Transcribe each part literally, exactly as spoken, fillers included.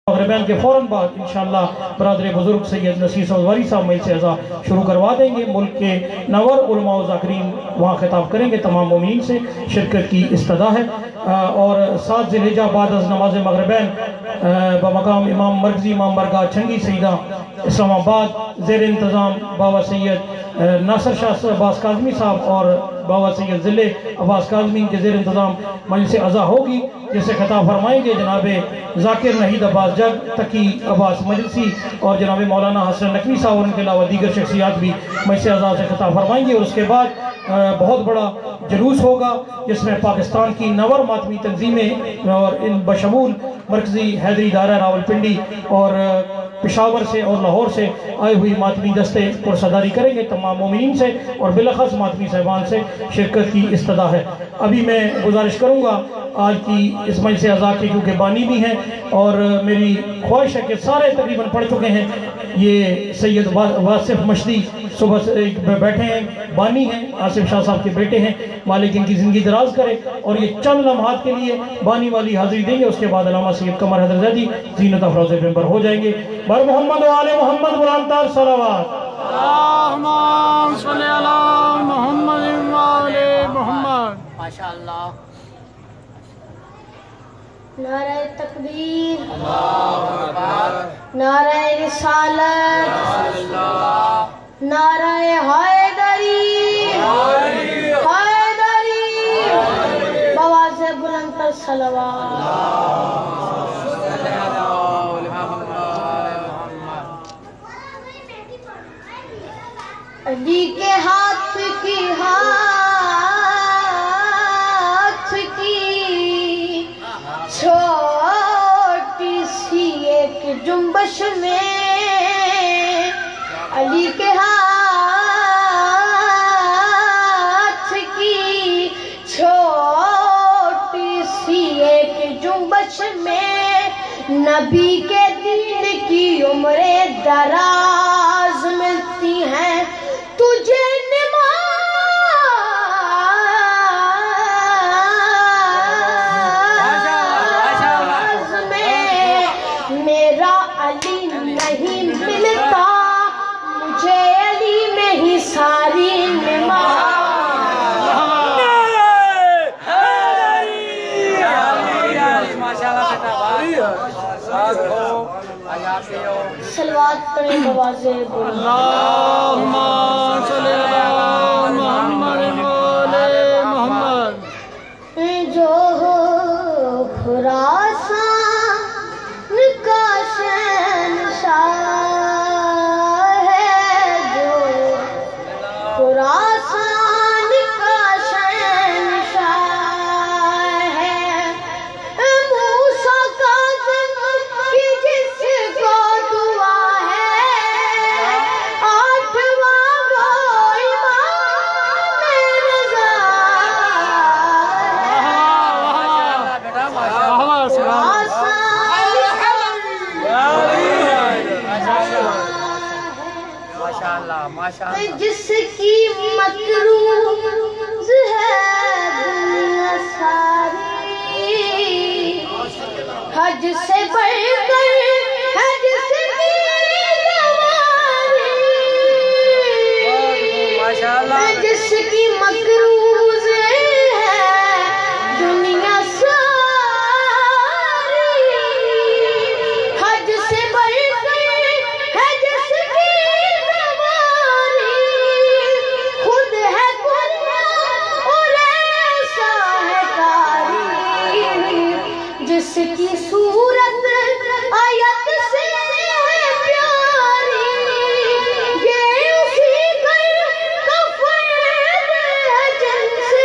مغربین کے فوراً بعد انشاءاللہ برادر بزرگ سید نصیر سوزواری صاحب مجلس اعزا شروع کروا دیں گے. ملک کے نور علماء و ذاکرین وہاں خطاب کریں گے. تمام مومنین سے شرکت کی استدعا ہے. اور سات ذی الحجہ بعد از نماز مغربین بمقام امام مرکزی امام برگاہ چھنگی سیدہ اسلام آباد زیر انتظام بابا سید ناصر شاہ عباس کاظمی صاحب اور بابا سید ضلع عباس کاظمی کے زیر انتظام مجلس اعزا ہوگی، جس سے خطاب فرمائیں گے جناب ذاکر نحید عباس جگ، تقی عباس مجلسی اور جناب مولانا حسن نقوی صاحب اور ان کے علاوہ دیگر شخصیات بھی مجلس اعزا سے خطاب فرمائیں گے. اور اس کے بعد بہت بڑا جلوس ہوگا جس میں پاکستان کی نور ماتمی تنظیمیں اور ان بشمول مرکزی حیدری دائرہ راولپنڈی اور پشاور سے اور لاہور سے آئے ہوئی ماتمی دستے پرصداری کریں گے. تمام مومنین سے اور بالاخص ماتمی صاحبان سے شرکت کی استدعا ہے. ابھی میں گزارش کروں گا آج کی اس مجلس اعزا کے کیونکہ بانی بھی ہیں اور میری خواہش ہے کہ سارے تقریباً پڑھ چکے ہیں. یہ سید واصف مشدی صبح سے بیٹھے ہیں، بانی ہیں، آصف شاہ صاحب کے بیٹے ہیں، مالک ان کی زندگی دراز کرے. اور یہ چند لمحات کے لیے بانی والی حاضری دیں گے. اس کے بعد علامہ سید قمر حیدر زیدی زینت افروز ممبر ہو جائیں گے. بر محمد و آل محمد بلند تر صلوات. اللہم صلی علی محمد و آل محمد. ماشاءاللہ. نعرہ تکبیر، نعرہ رسالت، نعرہ حیدری، حیدری، بواز بلند تر صلوات. علی کے ہاتھ کی ہاتھ کی چھوٹی سی ایک جنبش میں، علی کے ہاتھ کی چھوٹی سی ایک جنبش میں، نبی کے دین کی عمریں دراز ملتی ہیں تجھے نماز میں. میرا علی نہیں ملتا، مجھے علی میں ہی ساری نماز. صلوات پڑھیں بوازے بلند. اللہم صلی علی محمد و آل محمد. جو خراسان کا شہنشاہ ہے، جو خراسان کا شہنشاہ ہے، موسیٰ کاظم کی جس کو دعا ہے، آٹھواں وہ امام رضا ہے. جس کی مکروز ہے دنیا ساری، حج سے بڑھ کر حج سے بھی دواری، جس کی مکروز ہے دنیا ساری، حج سے بڑھ کر حج سے بھی دواری، خود ہے قرآن اور ایسا ہے کاری، جس کی صورت آیت سے ہے پیاری، یہ اسی گھر کا فرد ہے جن سے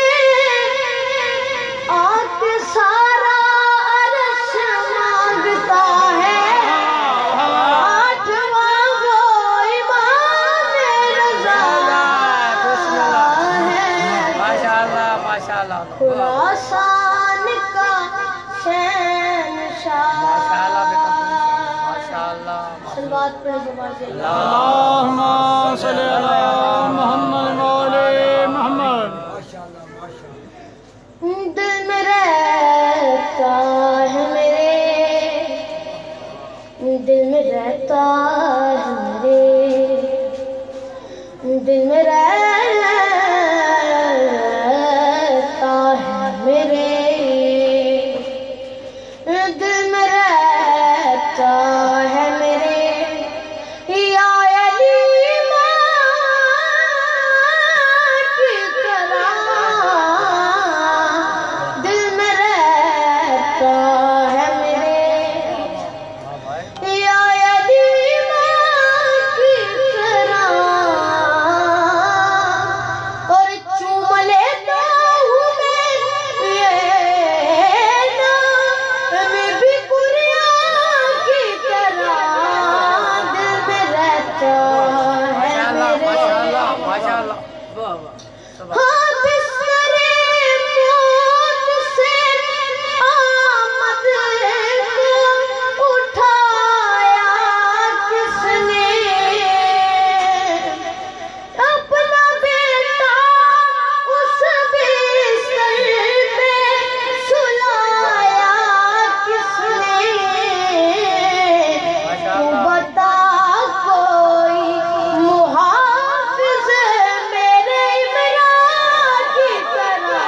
آتے سارا عرش مانگتا ہے، آٹھواں وہ امام رضا ہے. خراسان کا شہنشاہ. صلوات پڑھیں بوازے. اللہم صلی علی محمد و آل محمد. دل میں رہتا ہے میرے دل میں رہتا ہے میرے، دل میں رہتا ہے میرے، دل میں رہتا ہے میرے یا علی ماں کی طرح، دل میں رہتا ہے میرے یا علی ماں کی طرح، اور چوم لیتا ہوں میں یہ نام بھی بریا کی طرح، دل میں رہتا ہے میرے ہاں بستر موت سے آمد کو اٹھایا کس نے، اپنا بیٹا اس بستر پہ سلایا کس نے، تو بتا کوئی محافظ میرے عمران کی طرح،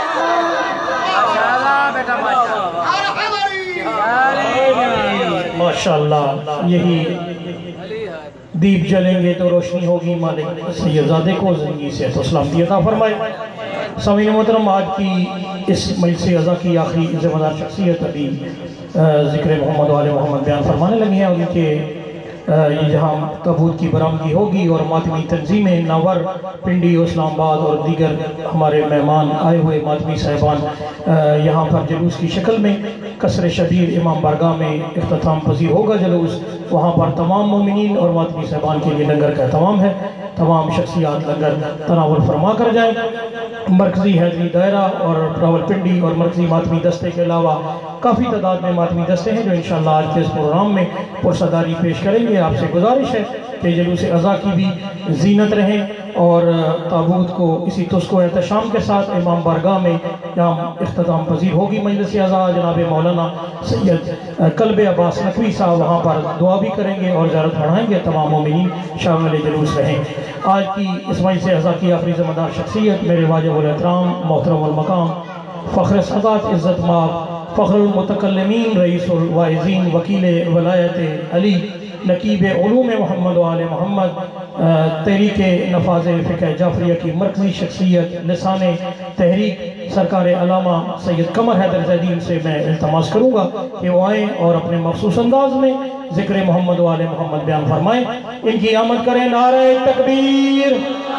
ماشاءاللہ یہی دیپ جلیں گے تو روشنی ہوگی، مالک سیدزادے کو زندگی سے تو سلامتی عطا فرمائے۔ سامعین محترم، آج کی اس مجلس عزا کی آخری ذمہ دار شخصیت ابھی ذکر محمد وآل محمد بیان فرمانے لگے ہیں، ان کے جہاں تابوت کی برآمدگی ہوگی اور ماتمی تنظیمیں ناور، پنڈی، اسلام آباد اور دیگر ہمارے مہمان آئے ہوئے ماتمی صاحبان یہاں پر جلوس کی شکل میں قصر شبیر امام بارگاہ میں اختتام پذیر ہوگا جلوس، وہاں پر تمام مومنین اور ماتمی صاحبان کے لیے لنگر کا اہتمام ہے، تمام شخصیات لنگر تناول فرما کر جائیں۔ مرکزی حیدری دائرہ اور راول پنڈی اور مرکزی ماتمی دستے کے علاوہ کافی تعداد میں ماتمی دستے ہیں جو انشاءاللہ آج کے اس پروگرام میں پرصداری پیش کریں گے۔ آپ سے گزارش ہے کہ جلوس عزا کی بھی زینت رہیں اور تابوت کو اسی تسک و احتشام کے ساتھ امام بارگاہ میں یہاں اختتام پذیر ہوگی مجلس عزا۔ جناب مولانا سید قلب عباس نقوی صاحب وہاں پر دعا بھی کریں گے اور زیارت پڑھائیں گے، تمام مومنین شامل جلوس رہیں۔ آج کی اس مجلس عزا کی آخری ذمہ دار شخصیت میرے واجب الاحترام محترم المقام فخر سادات عزت مآب فخر المتکلمین رئیس الواعظین وکیل ولایت علی نقیب علوم محمد وآل محمد تحریک نفاذ فقہ جعفریہ کی مرکزی شخصیت لسان تحریک سرکار علامہ سید قمر حیدر زیدین سے میں التماس کروں گا کہ وہ آئیں اور اپنے مخصوص انداز میں ذکر محمد وآل محمد بیان فرمائیں۔ ان کی آمد کریں نعرہ تکبیر،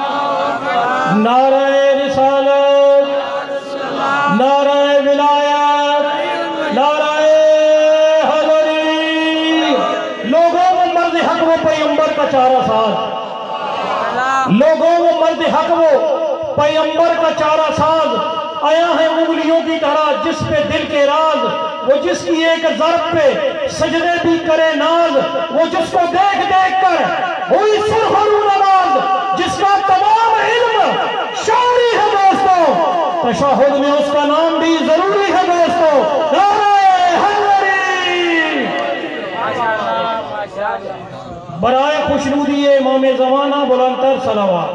نعرہ رسالت، نعرہ ولایت، نعرہ حیدری۔ لوگوں وہ مرد حق وہ پیغمبر کا چارہ ساز، لوگوں وہ مرد حق وہ پیغمبر کا چارہ ساز، آیا ہے انگلیوں کی طرح جس پہ دل کے راز، وہ جس کی ایک ضرب پہ سجدے بھی کرے ناز، وہ جس کو دیکھ دیکھ کر ہوئی سرخ رو نواز، جس کا تمام علم شعری ہے دوستو، تشہد میں اس کا نام بھی ضروری ہے دوستو۔ نعرہ حیدری برائے خوشنودی امام زمانہ بلندتر صلوات۔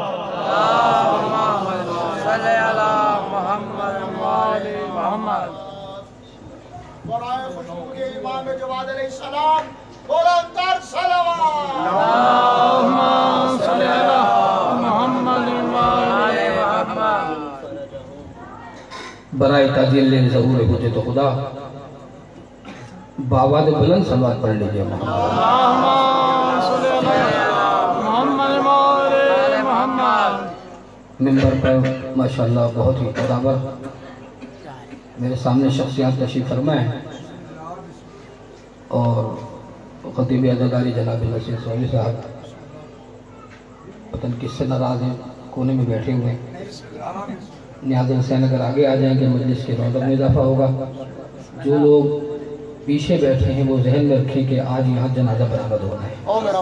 برائے خوشنودی امام جواد علیہ السلام بلندتر صلوات۔ اللہم صلی علی محمد وآل محمد۔ برائے تعجیل ظہور حجت خدا بآواز بلند صلوات پڑھ لیجئے۔ اللہم صلی علی محمد وآل محمد۔ ممبر پر ماشاءاللہ بہت ہی قدابر میرے سامنے شخصیات تشریف فرما ہیں، اور خطیب عزاداری جناب نصیر سوری صاحب پتن کس سے ناراض ہیں، کونے میں بیٹھے ہوئے ہیں۔ نیاز حسین اگر آگے آ جائیں گے مجلس کے رونق میں اضافہ ہوگا۔ جو لوگ پیچھے بیٹھے ہیں وہ ذہن میں رکھیں کہ آج یہاں جنازہ برآمد ہونا ہے۔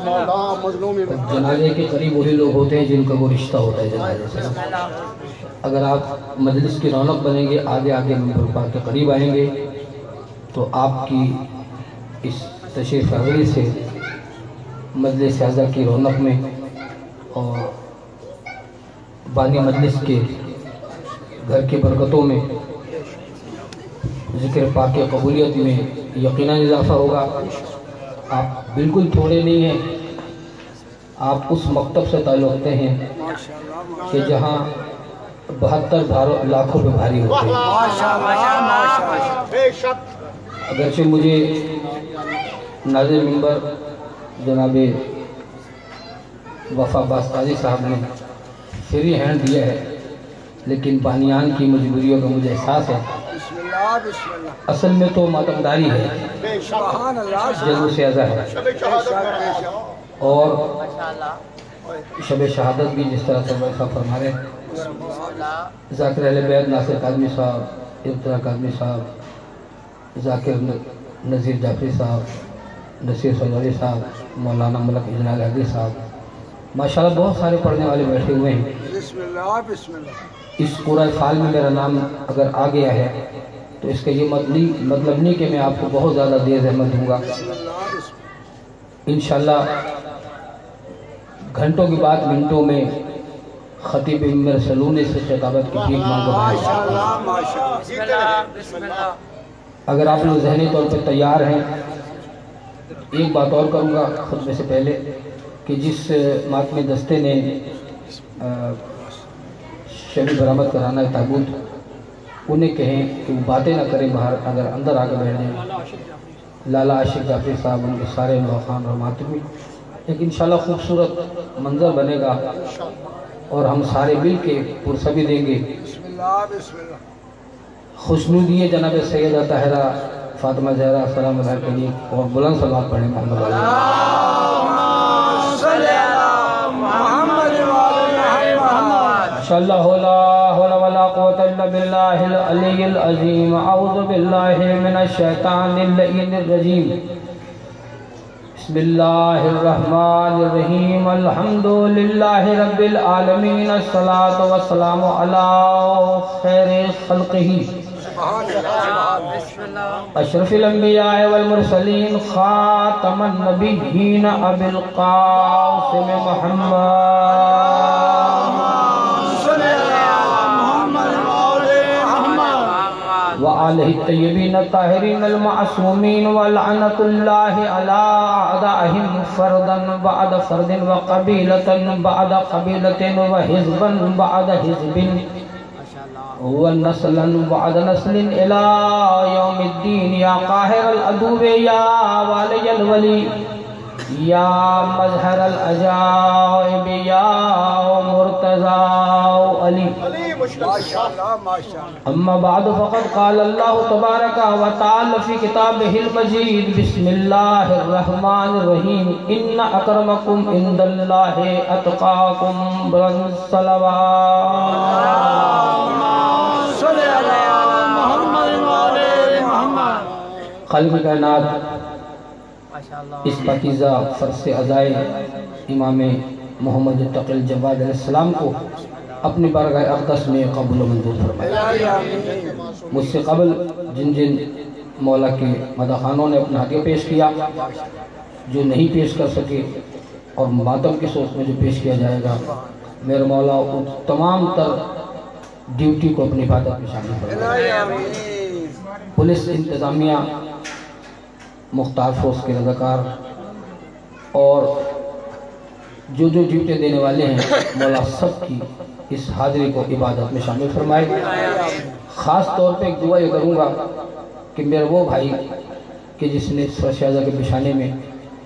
جنازے کے قریب وہی لوگ ہوتے ہیں جن کا وہ رشتہ ہوتا ہے جنازے سے۔ اگر آپ مجلس کی رونق بنیں گے، آگے آگے ممبر پاک کے قریب آئیں گے، تو آپ کی اس تشریف آوری سے مجلس اعزا کی رونق میں اور بانی مجلس کے گھر کی برکتوں میں ذکر پاک کی قبولیت میں یقیناً اضافہ ہوگا۔ آپ بالکل تھوڑے نہیں ہیں، آپ اس مکتب سے تعلق رکھتے ہیں کہ جہاں بہتر لاکھوں پہ بھاری ہوتے ہیں۔ بے شک اگرچہ مجھے ناظر منبر جناب وفا عباس قاضی صاحب نے فری ہینڈ دیا ہے، لیکن بانیان کی مجبوریوں کا مجھے احساس ہے۔ بسم اللہ بسم اللہ اصل میں تو ماتمداری ہے، بے شک سبحان اللہ جلوس اعزا ہے، شب شہادت بے شک اور شب شہادت بھی جس طرح سے ویسا فرما رہے ہیں۔ ذاکر اہل بیت ناصر قادمی صاحب، ابتداء قادمی صاحب، ذاکر نذیر جعفری صاحب، نصیر سلوری صاحب، مولانا ملک اجلال حدیث صاحب، ماشاءاللہ بہت سارے پڑھنے والے بیٹھے ہوئے ہیں۔ بسم اللہ بسم اللہ اس قرآن فال میں میرا نام اگر آ گیا ہے تو اس کا یہ مطلب نہیں کہ میں آپ کو بہت زیادہ دیر زحمت دوں گا۔ انشاءاللہ گھنٹوں کی بات منٹوں میں خطیب منبر سلونے سے خطابت کی ٹھیک مانگ رہا ماشاءاللہ ماشاءاللہ بسم اللہ اگر آپ لوگ ذہنی طور پہ تیار ہیں، ایک بات اور کروں گا خطبے سے پہلے کہ جس ماتمی دستے نے شبی برآمد کرانا ہے تابوت، انہیں کہیں کہ وہ باتیں نہ کریں باہر، اگر اندر آ کے بیٹھ جائیں۔ لالا عاشق جعفری صاحب، ان کے سارے خان اور ماتمی، ایک انشاءاللہ خوبصورت منظر بنے گا اور ہم سارے مل کے پرسبی دیں گے۔ بسم اللہ بسم اللہ خوشنودی جناب سیدہ طاہرہ فاطمہ زہرا سلام اللہ کے لیے اور بلند صلوات پڑھیں محمد علیہ ماشاءاللہ لا حول ولا قوة الا باللہ العلی العظیم اعوذ باللہ من الشیطان اللعین الرجیم بسم اللہ الرحمن الرحیم الحمدللہ رب العالمین الصلاة والسلام علی خیر خلقہ اشرف الانبیاء والمرسلین خاتم النبیین ابی القاسم محمد وآلہ الطیبین الطاہرین المعصومین ولعنت اللہ علی اعدائہم فردا بعد فرد وقبیلتا بعد قبیلت وحزبا بعد حزب ونسلا بعد نسل الى یوم الدین یا قاہر العدو یا والی الولی یا مظہر العجائب یا مرتضی علی ماشاءاللہ ماشاءاللہ اما بعد فقد قال اللہ تبارک و تعالی فی کتابہ المجید بسم اللہ الرحمن الرحیم ان اکرمکم عند اللہ اتقاکم بلند صلوات خالق کائنات اس پاکیزہ فرس عزائے امام محمد تقی الجواد علیہ السلام کو اپنی بارگاہ اقدس میں قبول و منظور فرمائے۔ مجھ سے قبل جن جن مولا کے مداخانوں نے اپنا حقیقہ پیش کیا، جو نہیں پیش کر سکے اور ماتم کی صورت میں جو پیش کیا جائے گا، میرے مولا ان تمام تر ڈیوٹی کو اپنی عبادت میں شامل فرمائے۔ پولیس انتظامیہ، مختار فورس کے رضاکار اور جو جو ڈیوٹی دینے والے ہیں، مولا سب کی اس حاضری کو عبادت میں شامل فرمائے۔ خاص طور پہ ایک دعا یہ کروں گا کہ میرا وہ بھائی کہ جس نے شہزہ کے پیشانے میں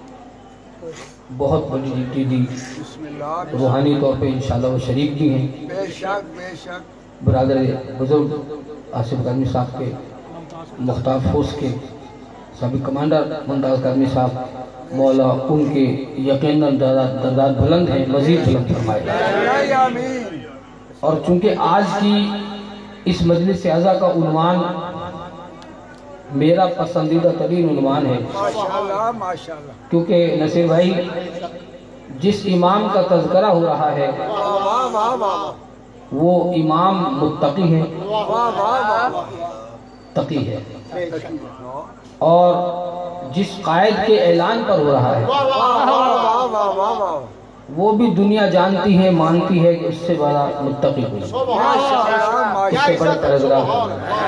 بہت بڑی ڈیوٹی دی، روحانی طور پہ انشاءاللہ وہ شریک بھی ہیں، بے شک بے شک برادر بزرگ آصف قادمی صاحب کے، مختار فورس کے سابق کمانڈر ممتاز قادمی صاحب، مولا ان کے یقیناً درجات بلند ہیں، مزید بلند فرمائے۔ اور چونکہ آج کی اس مجلس اعزا کا عنوان میرا پسندیدہ ترین عنوان ہے، ماشاءاللہ ماشاءاللہ کیونکہ نصیر بھائی جس امام کا تذکرہ ہو رہا ہے واہ واہ واہ وہ امام متقی ہے، واہ واہ واہ تقی ہے، اور جس قائد کے اعلان پر ہو رہا ہے वाह वाह वाह वो भी दुनिया जानती है, मानती है कि इससे बड़ा मुत्तकी कोई नहीं। माशाल्लाह इससे बड़ा परहेज़गार कोई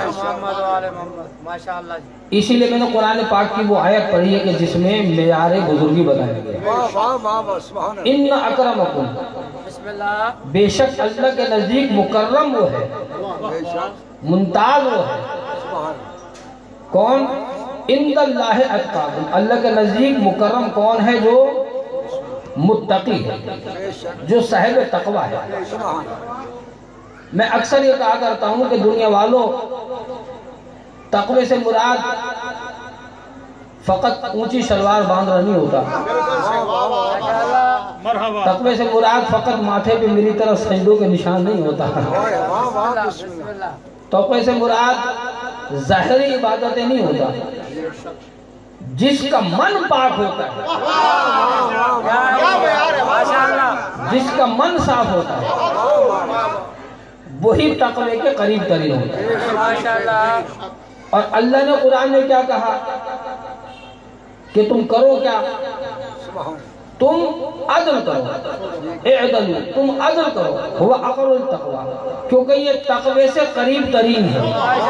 नहीं। इसीलिए मैंने कुरान पाक की वो आयत पढ़ी है कि जिसमें मेयारे बुजुर्गी बताया गया। वाह वाह वाह वाह सुभान अल्लाह। इन्न अकरमकुम, बेशक अल्लाह के नजदीक मुकर्रम वो है, बेशक मुमताज वो है। सुभान कौन? इंदल्लाहि अत्काकुम, अल्लाह के नजदीक मुकर्रम कौन है? जो मुत्तकी है, बेशक जो साहिब तकवा है। सुभान मैं अक्सर ये कहा करता हूं कि दुनिया वालों, तकवे से मुराद फकत ऊंची सलवार बांधना नहीं होता। तकवे से मुराद फकत माथे पे मेरी तरह सजदों के निशान नहीं होता। वाह वाह बिस्मिल्लाह। तकवे से मुराद ज़ाहिरी इबादतें नहीं होता। जिसका मन पाक होता है, जिसका मन साफ होता है, वही तकवे के करीब तरीन होता है। और अल्लाह ने कुरान में क्या कहा कि तुम करो क्या? तुम अदल करो, एअदलू, तुम अदल करो, हुवा अक़रबुत तक़वा, क्योंकि ये तकवे से करीब तरीन है।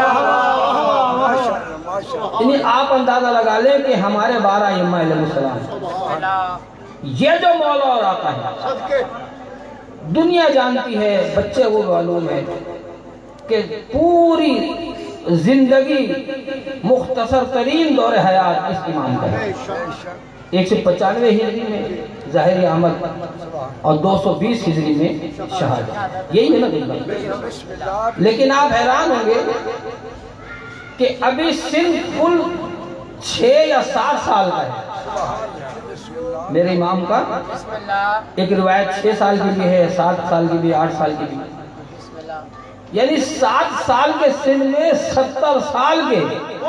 यानी आप अंदाजा लगा लें कि हमारे बारह इमाम अलैहिस्सलाम, ये जो मौला और आका है, दुनिया जानती है, बच्चे वो मालूम है कि पूरी जिंदगी मुख्तसर तरीन दौर हयात इस इमाम का है। एक सौ पचानवे हिजरी में ज़ाहिरी आमद और दो सौ बीस हिजरी में शहादत, यही है ना दुनिया। लेकिन आप हैरान होंगे कि अभी सिर्फ कुल छः या सात साल का है मेरे इमाम का। एक रिवायत छः साल की भी है, सात साल की भी, आठ साल की भी। यानी सात साल के सिन में सत्तर साल के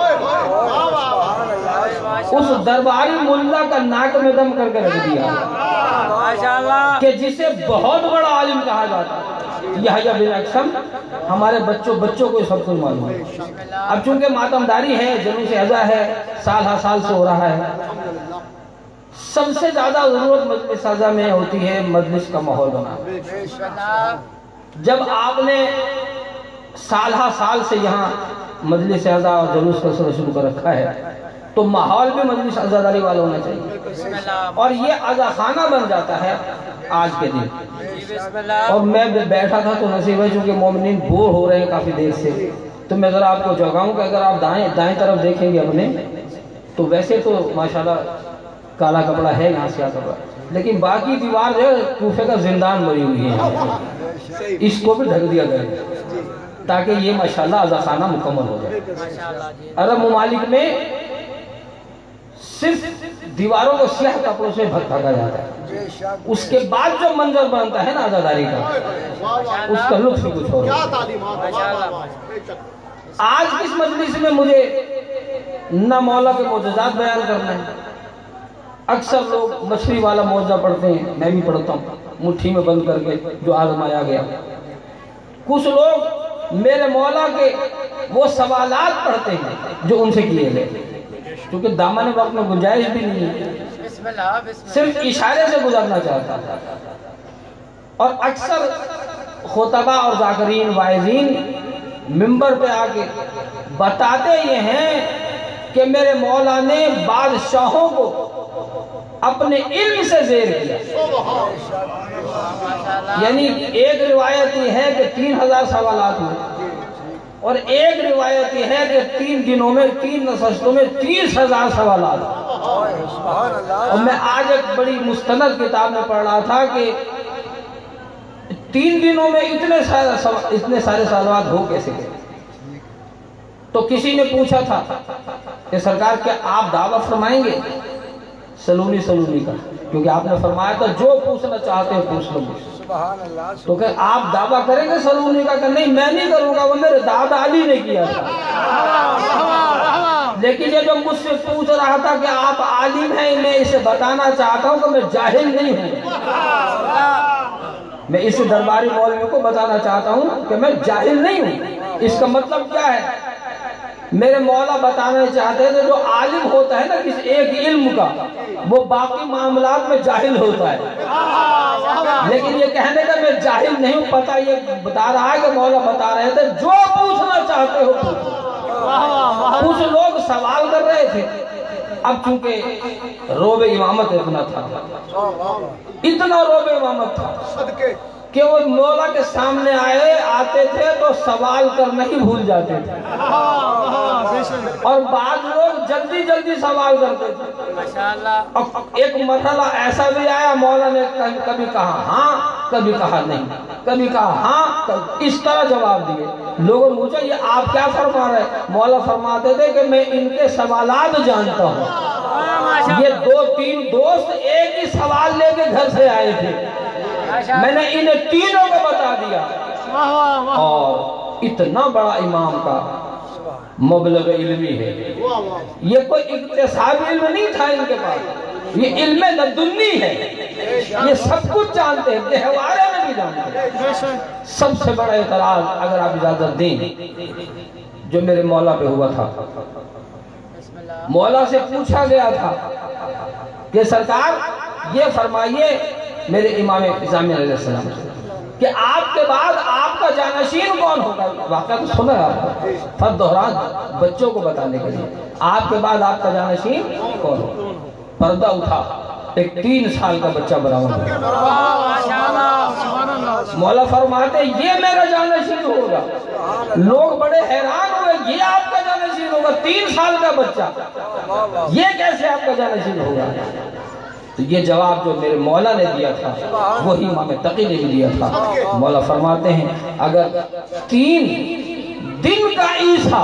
उस दरबारी मुल्ला का नाक में दम करके रख दिया कि जिसे बहुत बड़ा आलिम कहा जाता है। यहया बिन अक्सम, हमारे बच्चों बच्चों को सब कुछ मालूम है। अब चूंकि मातमदारी है, जुलूस अज़ा है, साल हर साल से हो रहा है, सबसे ज्यादा जरूरत मजलिस अज़ा में होती है मजलिस का माहौल बना। जब आपने साल हर साल से यहाँ मजलिस अज़ा और जुलूस का सिलसिला शुरू कर रखा है, तो माहौल भी मजलिस अज़ादारी वाला होना चाहिए। और ये अज़ा खाना बन जाता है आज के दिन। और मैं बैठा था तो नसीब है, चूंकि मोमिनीन बोर हो रहे हैं काफी देर से, तो मैं जरा आपको जगाऊं कि अगर आप दाएं दाएं तरफ देखेंगे अपने, तो वैसे तो माशाल्लाह काला कपड़ा है यहाँ से कपड़ा, लेकिन बाकी दीवार जो है कूफे का जिंदान बनी हुई है, इसको भी ढक दिया गया ताकि ये माशाल्लाह अज़ा खाना मुकम्मल हो जाए। अरब मुमालिक में सिर्फ दीवारों को स्याह कपड़ों से ढका जाता है, उसके बाद जो मंजर बनता है ना अज़ादारी का, उसका लुत्फ ही कुछ और है। आज इस मजलिस में मुझे न मौला के मोजज़ात बयान करना है। अक्सर लोग मछली वाला मौजा पढ़ते हैं, मैं भी पढ़ता हूँ, मुट्ठी में बंद करके जो आजमाया गया। कुछ लोग मेरे मौला के वो सवालात पढ़ते हैं जो उनसे किए गए, क्योंकि दामन वक्त में गुंजाइश भी नहीं है, सिर्फ इशारे से गुजरना चाहता था। और अक्सर खुतबा और ज़ाकिरीन वाइज़ीन मिंबर पे आके बताते ये हैं कि मेरे मौला ने बादशाहों को अपने इल्म से ज़ेर किया। यानी एक रिवायत ये है कि तीन हजार सवालात हुए, और एक रिवायत ये है कि तीन दिनों में, तीन नशस्तों में तीस हजार सवालात। और मैं आज एक बड़ी मुस्तनद किताब में पढ़ रहा था कि तीन दिनों में इतने सारे इतने सारे सवालात हो कैसे गए। तो किसी ने पूछा था कि सरकार क्या आप दावा फरमाएंगे सलूनी सलूनी का, क्योंकि आपने फरमाया था जो पूछना चाहते हैं पूछ लो। तो क्या आप दावा करेंगे सलूनी का? नहीं, मैं नहीं करूंगा, वो मेरे दादा अली ने किया था। लेकिन ये जो मुझसे पूछ रहा था कि आप आलिम हैं, मैं इसे बताना चाहता हूं कि मैं जाहिल नहीं हूं। मैं इस दरबारी मौलवी को बताना चाहता हूं कि मैं जाहिल नहीं हूं। इसका मतलब क्या है میرے مولا بتانا چاہتے ہیں جو عالم ہوتا ہے نا کسی ایک علم کا وہ باقی معاملات میں جاہل ہوتا ہے، لیکن یہ کہنے کا میں جاہل نہیں ہوں، پتہ یہ بتا رہا ہے کہ مولا بتا رہے تھے جو پوچھنا چاہتے ہو پوچھو۔ کچھ لوگ سوال کر رہے تھے، اب چونکہ روب امامت اتنا تھا، اتنا روب امامت تھا کہ وہ مولا کے سامنے آئے آتے تھے تو سوال کرنا ہی بھول جاتے تھے، اور بعض لوگ جلدی جلدی سوال کرتے تھے۔ ایک مرحلہ ایسا بھی آیا مولا نے کبھی کہا ہاں کبھی کہا نہیں، کبھی کہا ہاں، اس طرح جواب دیے۔ لوگوں مجھے یہ آپ کیا فرما رہے ہیں؟ مولا فرماتے تھے کہ میں ان کے سوالات جانتا ہوں۔ یہ دو تین دوست ایک ہی سوال لے کے گھر سے آئے تھے، میں نے انہیں تینوں کو بتا دیا، اور اتنا بڑا امام کا مبلغ علمی ہے، یہ کوئی اقتصادی علم نہیں تھا ان کے پاس، یہ علم لدنی ہے، یہ سب کچھ جانتے ہیں، گہوارے میں بھی جانتے ہیں۔ سب سے بڑا اعتراض اگر آپ اجازت دیں جو میرے مولا پہ ہوا تھا، مولا سے پوچھا گیا تھا کہ سرکار یہ فرمائیے میرے امام اعظم علیہ السلام کہ آپ کے بعد آپ کا جانشین کون ہوگا؟ واقعہ تو سنا ہے آپ کو، فرد دہران بچوں کو بتانے کے لیے، آپ کے بعد آپ کا جانشین کون ہوگا؟ پردہ اٹھا، ایک تین سال کا بچہ برآمد ہوا۔ مولا فرماتے یہ میرا جانشین ہوگا۔ لوگ بڑے حیران ہوئے، یہ آپ کا جانشین ہوگا؟ تین سال کا بچہ، یہ کیسے آپ کا جانشین ہوگا؟ تو یہ جواب جو میرے مولا نے دیا تھا وہی امام تقی نے بھی دیا تھا۔ مولا فرماتے ہیں اگر تین دن کا عیسیٰ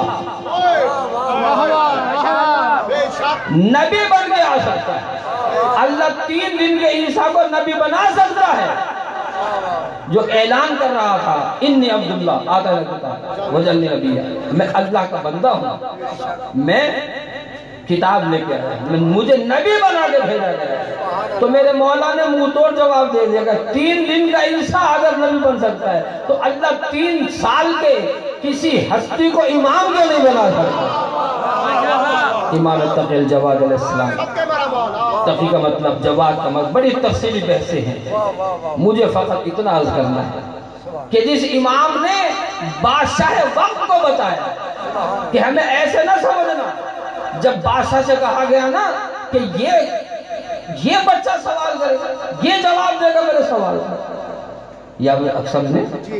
نبی بن کے آ سکتا ہے، اللہ تین دن کے عیسیٰ کو نبی بنا سکتا ہے، جو اعلان کر رہا تھا انی عبداللہ آتا ہے وجلنی نبی، میں اللہ کا بندہ ہوں، میں کتاب لے کے آیا، مجھے نبی بنا کے بھیجا گیا، تو میرے مولا نے منہ توڑ جواب دے دیا کہ تین دن کا عیسیٰ اگر نبی بن سکتا ہے تو اللہ تین سال کے کسی ہستی کو امام کیوں نہیں بنا سکتا؟ امام تقی الجواد علیہ السلام، تقی کا مطلب جواد کا مطلب، بڑی تفصیلی بحثیں ہیں، مجھے فقط اتنا عرض کرنا ہے کہ جس امام نے بادشاہ وقت کو بتایا کہ ہمیں ایسے نہ سمجھنا، جب بادشاہ سے کہا گیا نا کہ یہ یہ بچہ سوال کرے گا، یہ جواب دے گا میرے سوال کا، یا اکثر نے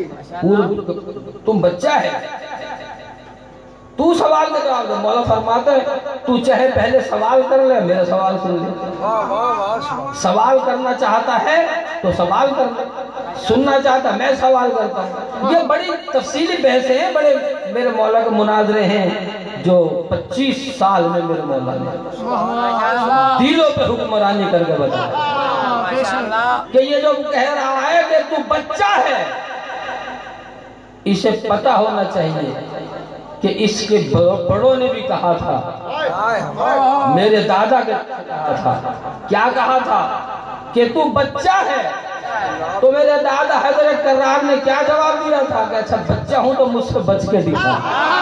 تم بچہ ہے تو سوال کا جواب دے۔ مولا فرماتا ہے تو چاہے پہلے سوال کر لے، میرا سوال سن لے، سوال کرنا چاہتا ہے تو سوال کر لے، سننا چاہتا ہے میں سوال کرتا ہوں۔ یہ بڑی تفصیلی بحثیں ہیں، بڑے میرے مولا کے مناظرے ہیں جو پچیس سال میں میرے مولا نے دلوں پہ حکمرانی کر کے بتایا کہ یہ جو کہہ رہا ہے کہ تو بچہ ہے، اسے پتہ ہونا چاہیے کہ اس کے بڑوں نے بھی کہا تھا، میرے دادا کے کہا تھا، کیا کہا تھا کہ تو بچہ ہے، تو میرے دادا حضرت کرار نے کیا جواب دیا تھا کہ اچھا بچہ ہوں تو مجھ سے بچ کے دکھا،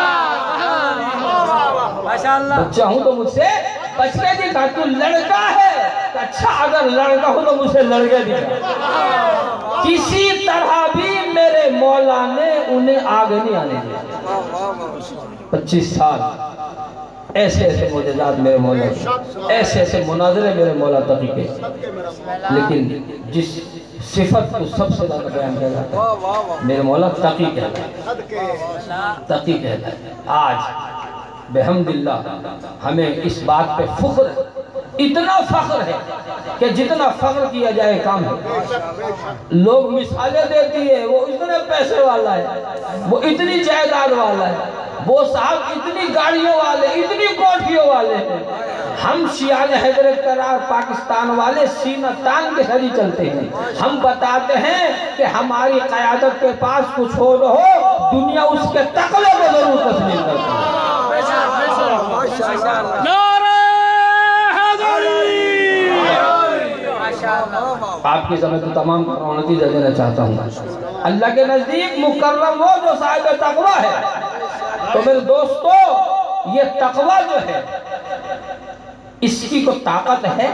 بچہ ہوں تو مجھ سے بچ کے دکھا، تو لڑکا ہے اچھا اگر لڑکا ہوں تو مجھ سے لڑ کے دکھا۔ کسی طرح بھی میرے مولا نے انہیں آگے نہیں آنے دیا۔ پچیس سال ایسے ایسے معجزات میرے مولا کے، ایسے ایسے مناظرے میرے مولا تقی کے، لیکن جس صفت کو سب سے زیادہ بیان کر رہا ہے میرے مولا تقی کہتا ہے، تقی کہتا ہے۔ آج بحمداللہ ہمیں اس بات پہ فخر ہے، اتنا فخر ہے کہ جتنا فخر کیا جائے کام ہے۔ لوگ مثالیں دیتی ہے، وہ اتنے پیسے والا ہے، وہ اتنی جائیداد والا ہے، وہ صاحب اتنی گاڑیوں والے، اتنی کوٹھیوں والے ہیں۔ ہم شیعہ حضرت کرار پاکستان والے سینہ تان کے سری چلتے ہیں، ہم بتاتے ہیں کہ ہماری قیادت کے پاس کچھ ہو نہ ہو، دنیا اس کے تقوی کو ضرور تسلیم کرتی ہے۔ آپ کی سمجھ تو تمام نتیجہ دینا چاہتا ہوں، اللہ کے نزدیک مکرم وہ جو صاحب تقوی ہے۔ تو میرے دوستو یہ تقوی جو ہے اس کی کو طاقت ہے،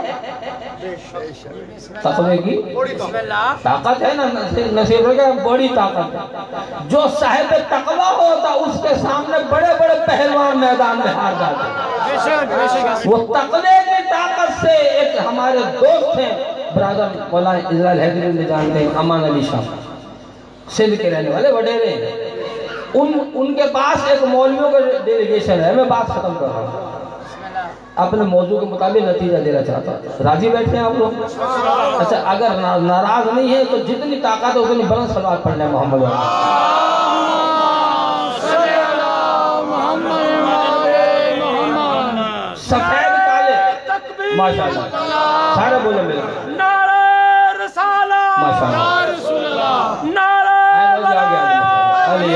تقوی کی طاقت ہے نا، نصیب رکھا بڑی طاقت ہے۔ جو صاحب تقوی ہوتا اس کے سامنے بڑے بڑے پہلوان میدان میں ہار جاتے۔ وہ تقوی کی طاقت سے ایک ہمارے دوست ہیں برادر مولانا اسرائیل حیدری میں جانتے ہیں، امان علی شاہ، سندھ کے رہنے والے وڈیرے ہیں، ان ان کے پاس ایک مولویوں کا ڈیلیگیشن ہے۔ میں بات ختم کر رہا ہوں، اپنے موضوع کے مطابق نتیجہ دینا چاہتا ہوں۔ راضی بیٹھے ہیں آپ لوگ؟ اچھا، اگر ناراض نہیں ہے تو جتنی طاقت ہے اتنی بلند صلوات پڑھ لیں محمد سفید کالے ماشاءاللہ سارے بولے میرے نعرہ رسالہ ماشاءاللہ نعرہ علی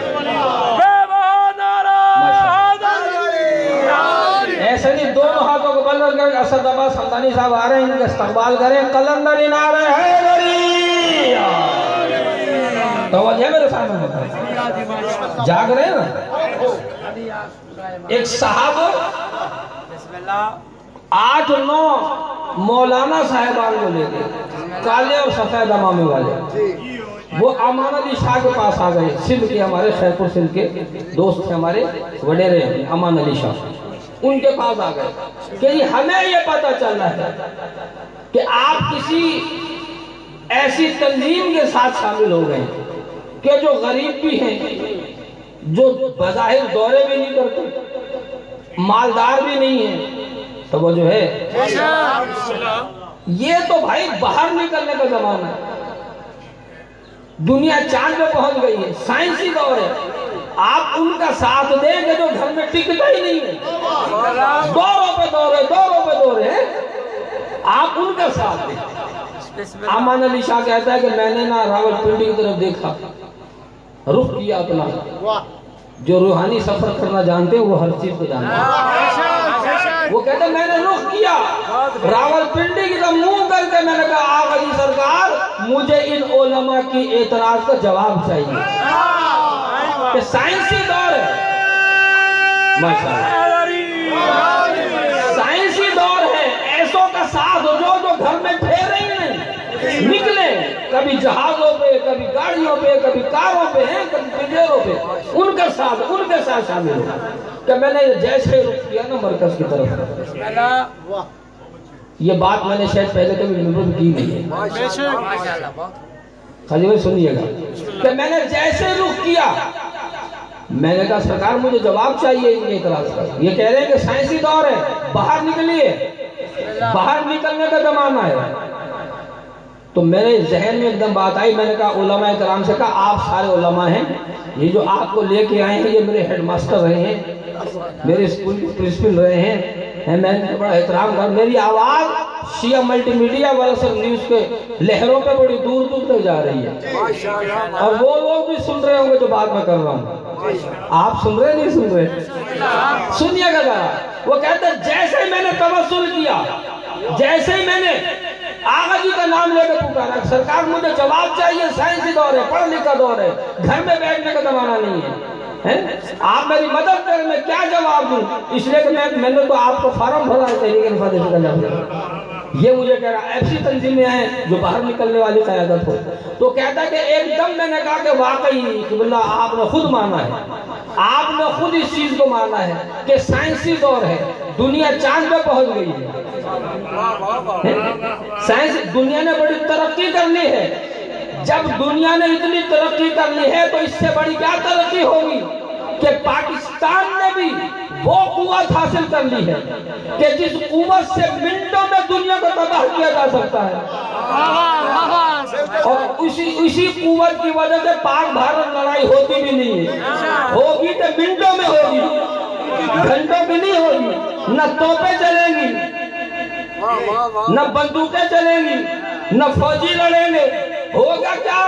ایسے نہیں، دونوں ہاتھوں کو بلند کر اسد عباس حمدانی صاحب آ رہے ہیں، ان کا استقبال کریں۔ قلندری نعرہ حیدری، توجہ ہے میرے سامنے، جاگ رہے ہیں نا۔ ایک صحابہ آٹھ نو مولانا صاحبان کو لے گئے، کالے اور سفید امامے والے، وہ امان علی شاہ کے پاس آ گئے، سندھ کے ہمارے خیرپور سندھ کے دوست تھے ہمارے وڈیرے ہیں امان علی شاہ، ان کے پاس آ گئے کہ جی ہمیں یہ پتہ چل رہا ہے کہ آپ کسی ایسی تنظیم کے ساتھ شامل ہو گئے کہ جو غریب بھی ہیں، جو بظاہر دورے بھی نہیں کرتے، مالدار بھی نہیں ہیں، تو وہ جو ہے یہ تو بھائی باہر نکلنے کا زمانہ ہے، دنیا چاند پہ پہنچ گئی ہے، سائنسی دور ہے، آپ ان کا ساتھ دیں گے جو گھر میں ٹکتا ہی نہیں ہے، دوروں پہ دورے دوروں پہ دورے آپ ان کا ساتھ دیں۔ امان علی شاہ کہتا ہے کہ میں نے نا راول پنڈی کی طرف دیکھا، رخ کیا اپنا، جو روحانی سفر کرنا جانتے ہیں وہ ہر چیز کو جانتے ہیں، وہ کہتا ہے میں نے رخ کیا راول پنڈی کی طرف منہ کر کے، میں نے کہا آقا جی سرکار مجھے ان علماء کی اعتراض کا جواب چاہیے کہ سائنسی دور ہے، ماشاءاللہ سائنسی دور ہے، ایسوں کا ساتھ جو جو گھر میں ٹھہرے ہی نہیں، نکلے کبھی جہازوں پہ، کبھی گاڑیوں پہ، کبھی کاروں پہ ہیں، کبھی پجیروں پہ، ان کے ساتھ ان کے ساتھ شامل ہو کہ میں نے جیسے رخ کیا نا مرکز کی طرف، یہ بات میں نے شاید پہلے کبھی نمبر کی نہیں ہے، خالی میں سنیے گا کہ میں نے جیسے رخ کیا، میں نے کہا سرکار مجھے جواب چاہیے ان کے اعتراض کا، یہ کہہ رہے ہیں کہ سائنسی دور ہے، باہر نکلیے، باہر نکلنے کا زمانہ ہے۔ تو میرے ذہن میں ایک دم بات آئی، میں نے کہا علماء کرام سے کہا آپ سارے علماء ہیں، یہ جو آپ کو لے کے آئے ہیں یہ میرے ہیڈ ماسٹر رہے ہیں، میرے اسکول کے پرنسپل رہے ہیں، میں نے بڑا احترام کر، میری آواز شیعہ ملٹی میڈیا ورسر نیوز کے لہروں پہ بڑی دور دور تک جا رہی ہے، اور وہ لوگ بھی سن رہے ہوں گے جو بات میں کر رہا ہوں، آپ سن رہے نہیں سن رہے؟ سنیے گا ذرا، وہ کہتے ہیں جیسے ہی میں نے توسل کیا، جیسے ہی میں نے آقا جی کا نام لے کے پکارا، سرکار مجھے جواب چاہیے، سائنسی دور ہے، پڑھ لکھا دور ہے، گھر میں بیٹھنے کا زمانہ نہیں ہے، آپ میری مدد کریں، میں کیا جواب دوں؟ اس لیے کہ میں نے تو آپ کو فارم بھرا ہے تحریک انصاف کا جواب، یہ مجھے کہہ رہا ایسی تنظیمیں ہیں جو باہر نکلنے والی قیادت ہو، تو کہتا ہے کہ ایک دم میں نے کہا کہ واقعی کہ اللہ آپ نے خود مانا ہے، آپ نے خود اس چیز کو مانا ہے کہ سائنسی دور ہے، دنیا چاند پہ پہنچ گئی ہے، سائنس دنیا نے بڑی ترقی کرنی ہے، جب دنیا نے اتنی ترقی کرنی ہے تو اس سے بڑی کیا ترقی ہوگی کہ پاکستان نے بھی وہ قوت حاصل کر لی ہے کہ جس قوت سے منٹوں میں دنیا کو تباہ کیا جا سکتا ہے، اور اسی اسی قوت کی وجہ سے پاک بھارت لڑائی ہوتی بھی نہیں ہے، ہوگی تو منٹوں میں ہوگی، گھنٹوں بھی نہیں ہوگی، نہ توپیں چلیں گی، نہ بندوقیں چلیں گی، نہ فوجی لڑیں گے، ہوگا کیا؟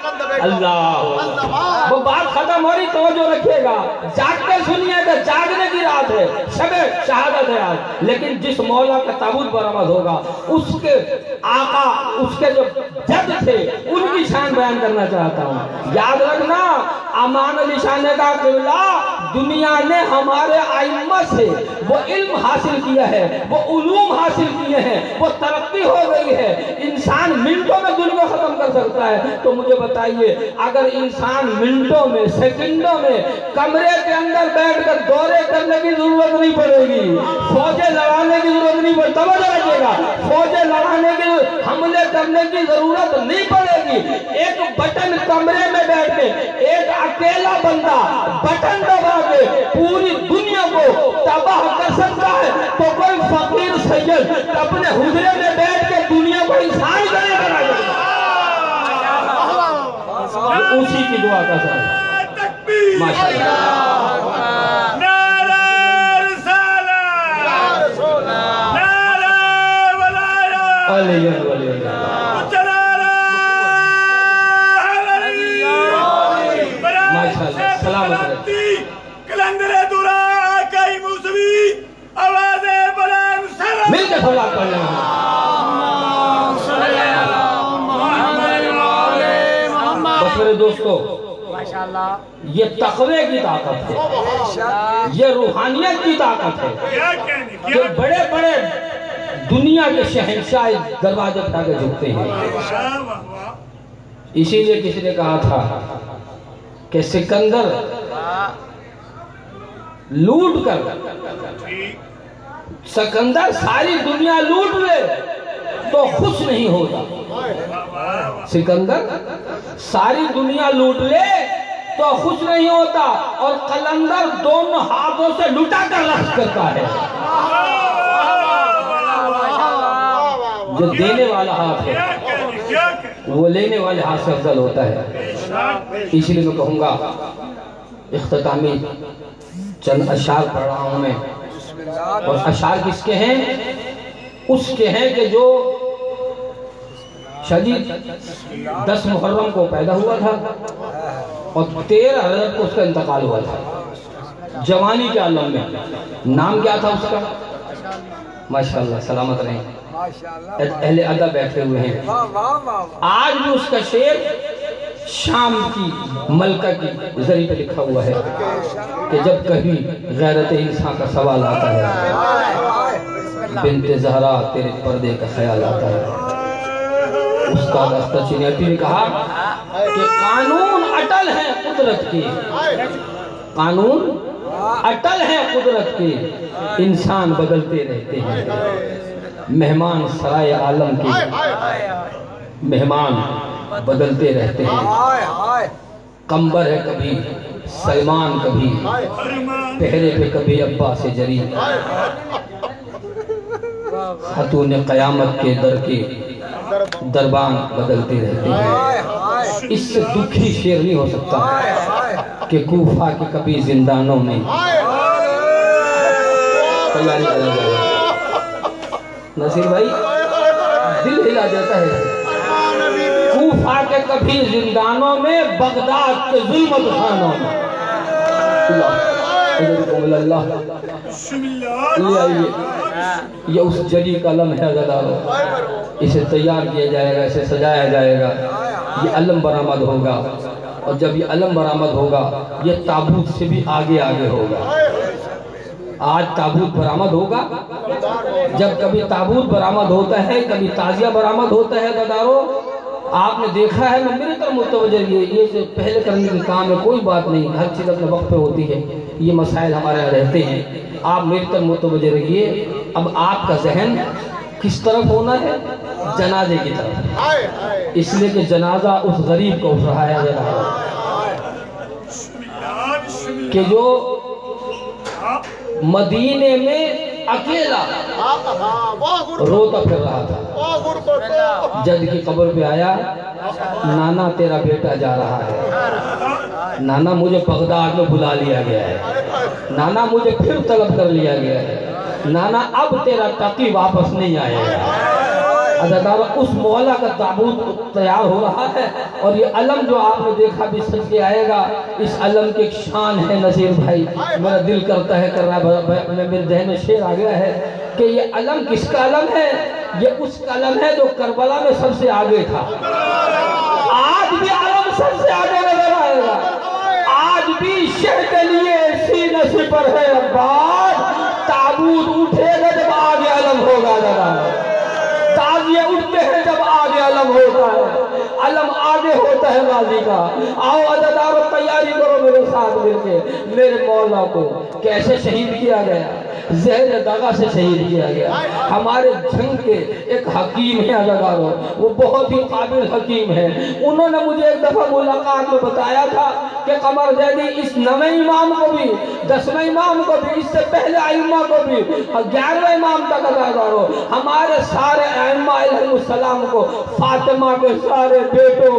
اللہ، وہ بات ختم ہو رہی، توجہ رکھیے گا، جاگ کے سنیے کہ جاگنے کی رات ہے، شب شہادت ہے آج، لیکن جس مولا کا تابوت برآمد ہوگا اس کے آقا، اس کے جو جد تھے ان کی شان بیان کرنا چاہتا ہوں، یاد رکھنا امان علی شاہ نے کہا کہ اللہ دنیا نے ہمارے ائمہ سے وہ علم حاصل کیا ہے، وہ علوم حاصل کیے ہیں، وہ ترقی ہو گئی ہے، انسان منٹوں میں دنیا ختم کر سکتا ہے۔ تو مجھے بتائیے اگر انسان منٹوں میں سیکنڈوں میں کمرے کے اندر بیٹھ کر دورے کرنے کی ضرورت نہیں پڑے گی، فوجیں لڑانے کی ضرورت نہیں پڑے، توجہ رکھیے گا، فوجیں لڑانے کی حملے کرنے کی ضرورت نہیں پڑے گی، ایک بٹن کمرے میں بیٹھ کے ایک اکیلا بندہ بٹن دبا کے پوری دنیا کو تباہ کر سکتا ہے۔ تو کوئی فقیر سید اپنے حجرے میں بیٹھ کے دنیا کو انسان کرے گا، یہ اسی کی دعا کا سر تکبیر ماشاءاللہ۔ نعرہ رسالت، نعرہ ولایت، علیہ ولی اللہ، ماشاءاللہ، سلامت رہے۔ کلندر دورا آقائی موسوی آواز بلند سلام مل کے صلوات پڑھ لیں۔ بس میرے دوستو، یہ تقوی کی طاقت ہے، یہ روحانیت کی طاقت ہے کیا کہنے کہ کیا بڑے بڑے دنیا کے شہنشاہ دروازے پہ کے جھکتے ہیں۔ واہ واہ واہ، اسی لیے کسی نے کہا تھا کہ سکندر لوٹ کر سکندر ساری دنیا لوٹ لے تو خوش نہیں ہوتا، سکندر ساری دنیا لوٹ لے تو خوش نہیں ہوتا، اور قلندر دونوں ہاتھوں سے لٹا کر رقص کرتا ہے۔ جو دینے والا ہاتھ ہے کیا کہنے کیا کہنے، وہ لینے والے ہاتھ سے افضل ہوتا ہے۔ اسی لیے میں کہوں گا اختتامی چند اشعار پڑھ رہا ہوں میں، اور اشعار کس کے ہیں؟ اس کے ہیں کہ جو شدید دس محرم کو پیدا ہوا تھا اور تیرہ رجب کو اس کا انتقال ہوا تھا، جوانی کے عالم میں۔ نام کیا تھا اس کا؟ ماشاءاللہ، سلامت رہیں، اہل ادب بیٹھے ہوئے ہیں۔ آج بھی اس کا شعر شام کی ملکہ کی ذریعے پہ لکھا ہوا ہے کہ جب کبھی غیرت انسان کا سوال آتا ہے، بنت زہرا تیرے پردے کا خیال آتا ہے۔ استاد اختر چنیاتی نے کہا کہ قانون اٹل ہے قدرت کے، قانون اٹل ہے قدرت کے، انسان بدلتے رہتے ہیں۔ مہمان سرائے عالم کے مہمان بدلتے رہتے ہیں۔ قمبر ہے کبھی سلمان، کبھی پہرے پہ کبھی عباس جری، خاتون قیامت کے در کے دربان بدلتے رہتے ہیں۔ اس سے دکھی شعر نہیں ہو سکتا کہ کوفہ کے کبھی زندانوں میں تیاری کرا جائے۔ نصیر بھائی دل ہلا جاتا ہے۔ کوفہ کے کبھی زندانوں میں، بغداد کے ظلمت خانوں میں۔ اللہ لے آئیے، یہ اس جلی کا علم ہے غدارو، اسے تیار کیا جائے گا، اسے سجایا جائے گا، یہ علم برآمد ہوگا، اور جب یہ علم برآمد ہوگا یہ تابوت سے بھی آگے آگے ہوگا۔ آج تابوت برآمد ہوگا، جب کبھی تابوت برآمد ہوتا ہے، کبھی تازیہ برآمد ہوتا ہے غدارو، آپ نے دیکھا ہے، میں میرے طرف متوجہ یہ یہ جو پہلے کرنے کے کام ہے کوئی بات نہیں، ہر چیز اپنے وقت پہ ہوتی ہے، یہ مسائل ہمارے یہاں رہتے ہیں، آپ میری طرف متوجہ رہیے۔ اب آپ کا ذہن کس طرف ہونا ہے؟ جنازے کی طرف، اس لیے کہ جنازہ اس غریب کو اٹھایا جا رہا ہے کہ جو مدینے میں اکیلا روتا پھر رہا تھا، جد کی قبر پہ آیا، نانا تیرا بیٹا جا رہا ہے، نانا مجھے بغداد میں بلا لیا گیا ہے، نانا مجھے پھر طلب کر لیا گیا ہے، نانا اب تیرا تقی واپس نہیں آئے گا۔ عزیزانو، اس مولا کا تابوت تیار ہو رہا ہے، اور یہ علم جو آپ نے دیکھا بھی سج کے آئے گا، اس علم کی ایک شان ہے نصیر بھائی، میرا دل کرتا ہے کر رہا ہے، میرے ذہن میں شعر آ گیا ہے کہ یہ علم کس کا علم ہے؟ یہ اس کا علم ہے جو کربلا میں سب سے آگے تھا۔ آج بھی علم سب سے آگے نظر آئے گا، آج بھی شہر کے لیے سید नसीब पर है अब्बास, ताबूत उठेगा जब आगे अलम होगा। जरा ताजिए उठते हैं जब आगे अलम होता है, अलम आगे होता है गाजी का। आओ अज़ादारों तैयारी करो मेरे साथ मिलके। मेरे मौला को कैसे शहीद किया गया? ज़हर दगा से शहीद किया गया। हमारे जंग के एक हकीम है अज़ादारों, वो बहुत ही काबिल हकीम है। उन्होंने मुझे एक दफा मुलाकात में बताया था कि कमर जैदी इस नवे इमाम को भी, दसवें इमाम को भी, इससे पहले आइम्मा को भी, ग्यारहवें इमाम तक अज़ादारों हमारे सारे आइम्मा अलैहिस्सलाम को, फातिमा के सारे बेटों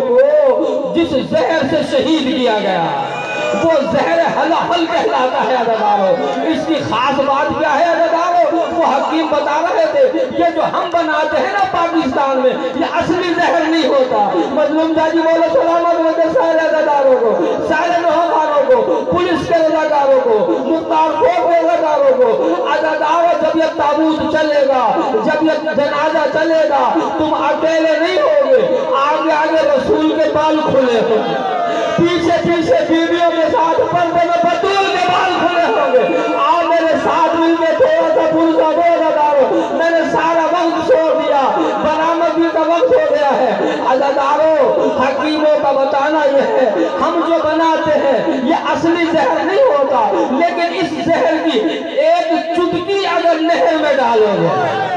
को जिस जहर से शहीद किया गया वो जहर हलहल कहलाता है अज़ादारों। इसकी खास बात क्या है अज़ादारों? वो हकीम बता रहे थे ये जो हम बनाते हैं ना पाकिस्तान में, ये असली जहर नहीं होता। मजलूम जाजी बोलो सलामत रखे सारे अज़ादारों को, सारे नौजवानों को, पुलिस के अज़ादारों को, मुख्तार खोर के अज़ादारों को। अज़ादारों जब ये ताबूत चलेगा, जब ये जनाजा चलेगा, तुम अकेले नहीं होगे, आगे आगे रसूल के बाल खुले होंगे, पीछे पीछे बीवियों के साथ पर्दे में बतूल के बाल खुले होंगे। आओ मेरे साथ मिलके थोड़ा सा पुरसा दो अज़ादारों। मैंने सारा वक्त छोड़ दिया, बरामदगी का वक्त हो गया है। अज़ादारों हकीमों का बताना यह है, हम जो बनाते हैं ये असली जहर नहीं होता, लेकिन इस जहर की एक चुटकी अगर नहर में डालोगे,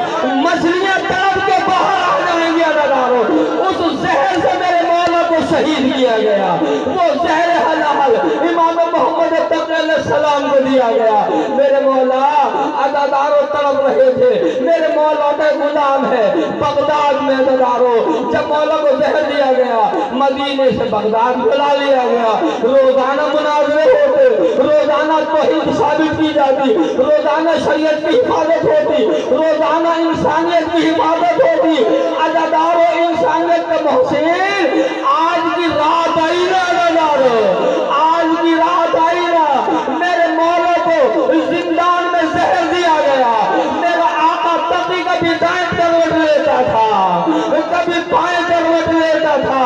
मछलियां तड़प के बाहर आ जाएंगी अज़ादारों। उस जहर से मेरे मौला को शहीद किया गया, वो जहर हलाल इमाम मोहम्मद सलाम को दिया गया। मेरे मौला अज़ादारों तड़प रहे थे, मेरे मौला का गुलाम है बगदाद में अज़ादारों। जब मौला को जहर दिया गया, मदीने से बगदाद बुला लिया गया। रोजाना मुनाज़रे होते, रोजाना तौहीद साबित की जाती, रोजाना शरीयत की हिफाजत होती, रोजाना इंसानियत की हिफाजत होती। अज़ादारों इंसानियत का मोहसिन आज की रात आई ना अज़ादारों, आज की रात आई ना। मेरे मौला को जिंदान में जहर दिया गया। मेरा आका तकी कभी दाएं करवट लेता था, कभी बाएं करवट लेता था।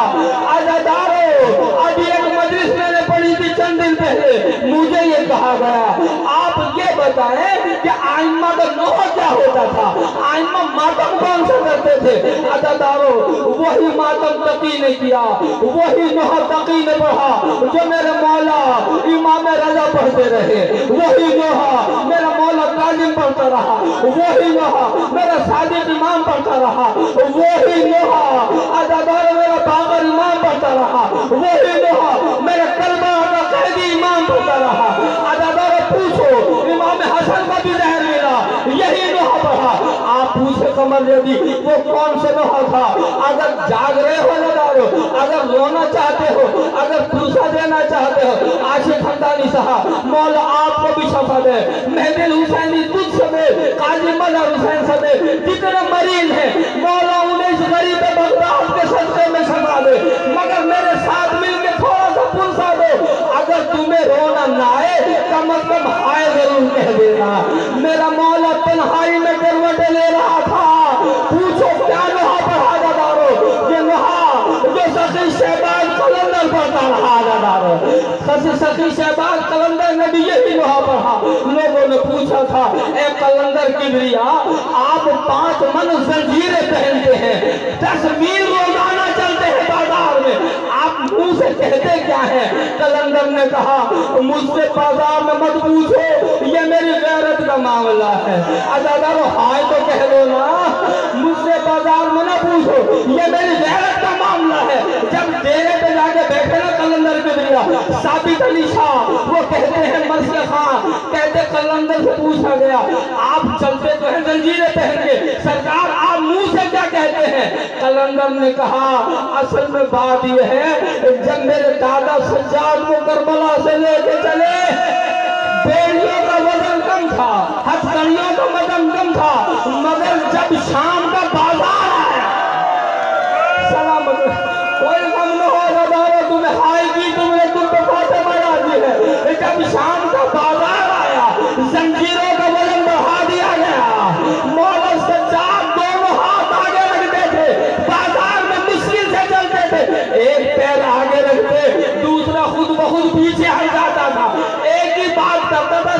अज़ादारों अभी एक मजलिस मैंने पढ़ी थी चंद दिन पहले, मुझे ये कहा गया आप ये बताएं कि आइम्मा का नोह क्या होता था, आइम्मा मातम कौन सा करते थे? अज़ादारों वही मातम तकी ने किया, वही नोह तकी ने पढ़ा जो मेरे मौला इमाम रजा पढ़ते रहे, वही नोह मेरा मौला काजिम पढ़ता रहा, वही नोह मेरा सादिक इमाम पढ़ता रहा, वही नोह अज़ादारों मेरा बाबर इमाम पढ़ता रहा, वही नोह मेरा कलमा का कैदी इमाम पढ़ता रहा। अज़ादारों पूछो इमाम हसन का भी जहर मिला, यही नोह पढ़ा। आप पूछे कमर जदी वो कौन से नोह था? अगर जाग रहे हो अज़ादारों, अगर रोना चाहते हो, अगर पूछा देना चाहते हो, आशिक हमदानी साहब मौला आपको भी शफा दे। मेहदी हुसैनी तुझ समेत, काजी मदर हुसैन समेत जितने मरीज हैं मौला उन्हें इस गरीब बगदाद के सदक़े में शफा दे। मगर मेरे साथ मिलके थोड़ा सा पुरसा दो, अगर तुम्हें रोना ना आए कम अज कम हाय जरूर कह देना। मेरा मौला तन्हाई में करवट ले रहा था, पूछो क्या नोहा पढ़ा अज़ादारों? ये नोहा जो सखी शहबाज कलंदर पढ़ता रहा अज़ादारों, सखी शहबाज कलंदर ने भी यही नोहा पढ़ा। लोगों ने पूछा था ए कलंदर किबरिया आप पांच मन जंजीरें पहनते हैं, दस मील रोजाना चलते हैं बाजार में, आप मुंह से कहते क्या है? कलंदर ने कहा मुझसे बाजार में मत पूछो, ये मेरी गैरत का मामला है। अज़ादारों हाय तो कह दो ना, मुझसे बाजार में ना पूछो, ये मेरी गैरत का मामला है। जब डेरे पे जाके बैठे ना कलंदर किबरिया, साबित अली शाह वो कहते हैं मर्सिया खान कहते कलंदर से पूछा गया आप चलते तो हैं जंजीरें पहन के, सरकार आप मुंह से क्या कहते हैं? कलंदर ने कहा असल में बात यह है जब मेरे दादा सज्जाद को करबला से लेके चले, बेड़ियों का वजन कम था, हथकड़ियों का वजन कम था, मगर जब शाम का बाजार आया, सलामत कोई गम न हो अज़ादारों, तुम्हें हाय की तुमने तुम पे फाते बना दी है। जब शाम का बाजार आया जंजीरों का वजन बढ़ा दिया गया, मौला सज्जाद दोनों हाथ आगे रखते थे, बाजार में मुश्किल से चलते थे, एक पैर आगे रखते दूसरा खुद ब खुद पीछे हट जाता था, एक ही बात करता था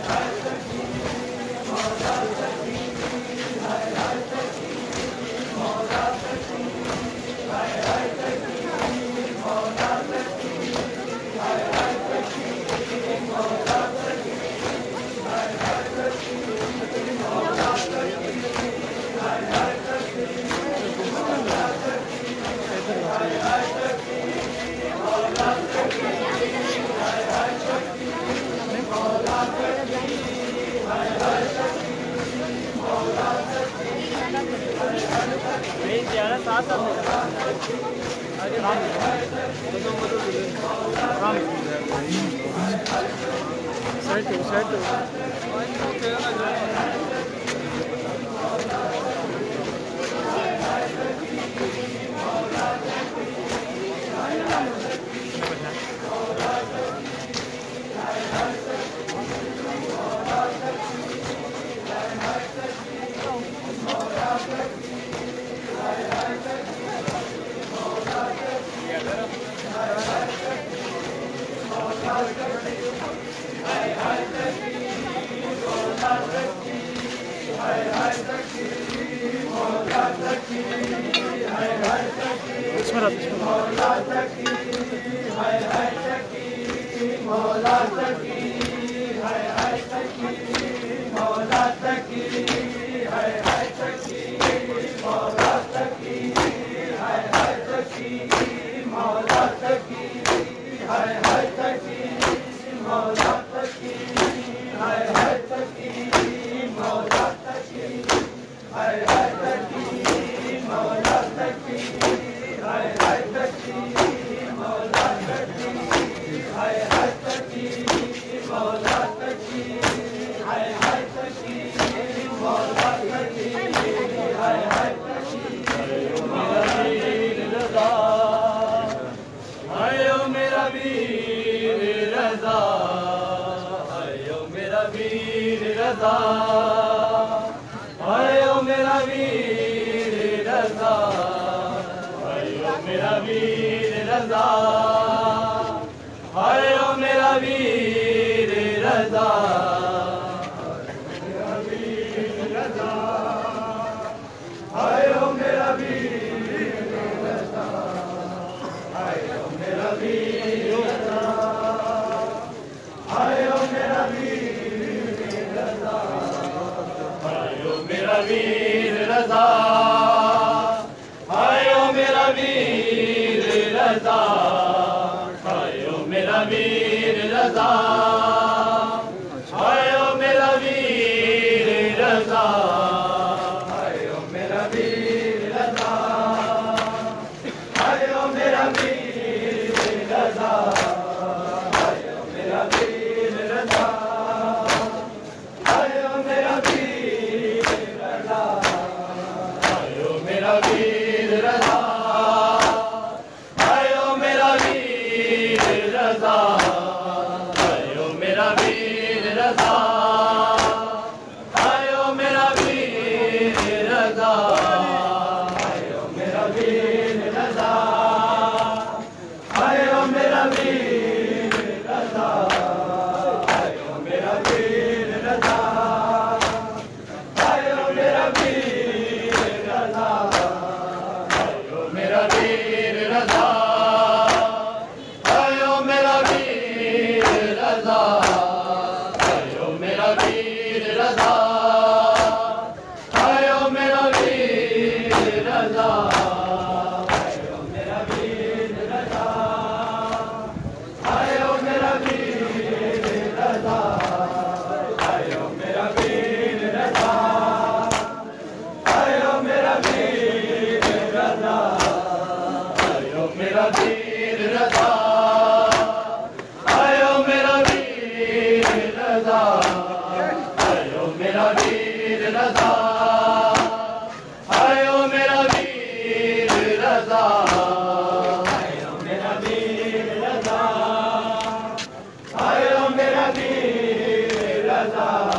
رضا